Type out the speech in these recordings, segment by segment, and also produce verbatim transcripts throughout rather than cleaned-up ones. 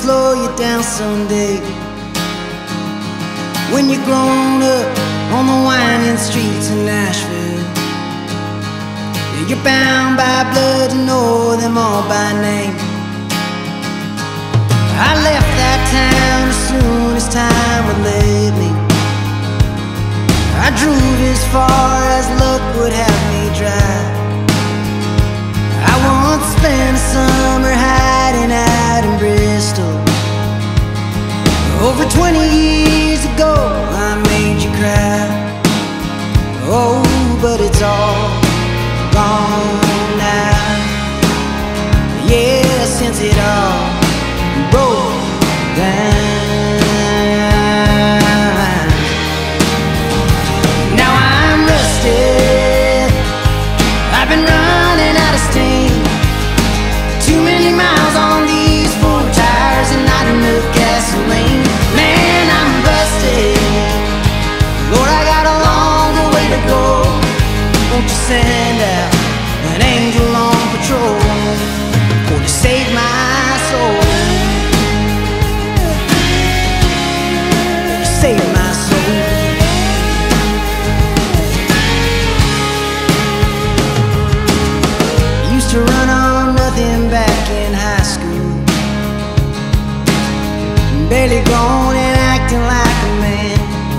slow you down someday. When you're grown up on the winding streets of Nashville, you're bound by blood to know them all by name. I left that town as soon as time would let me. I drove as far as luck would have me drive. I once spent a summer hiding out in Bristol. Over twenty years ago I made you cry. Oh, but it's all gone now. Yeah, since it all broke down. Now I'm rusted, I've been running out of steam. Too many miles on these four tires and not enough gasoline. Man, I'm busted, Lord, I got a longer way to go. Won't you send out an angel on patrol for to save my soul, for to save my soul. Used to run on nothing back in high school, barely grown and acting like a man.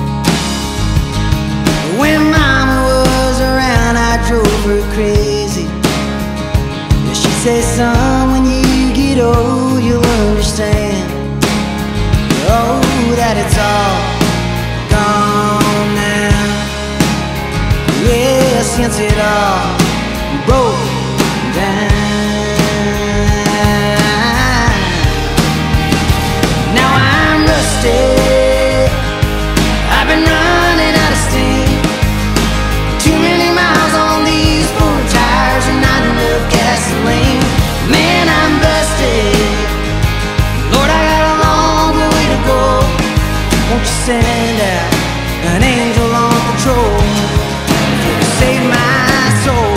When mama was around I drove her crazy. She said, son, when you get old you'll understand. Oh, that it's all gone now. Yeah, since it all broke down. Now I'm rusted, I've been running out of steam. Too many miles on these four tires and not enough gasoline. Man, I'm busted, Lord, I got a longer way to go. Won't you send out an angel on patrol to save my soul?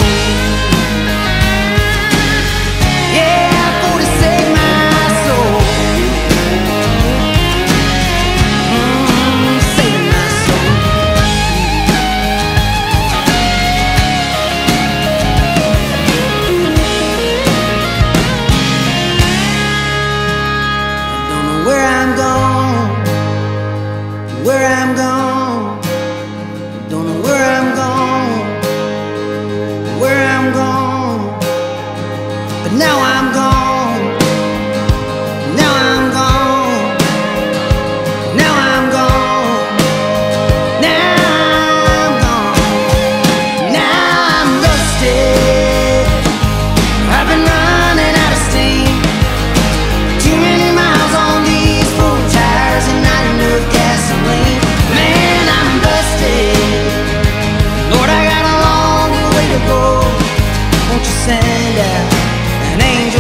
Yeah, for to save my soul. Mm, save my soul. I don't know where I'm going, where I'm going. I don't know where I'm going, where I'm going. But now I'm gone, now I'm gone, now I'm gone, now I'm gone. Now I'm rusted, I've been running out of steam. Too many miles on these four tires and not enough gasoline. Man, I'm busted, Lord, I got a long way to go. Won't you send out an angel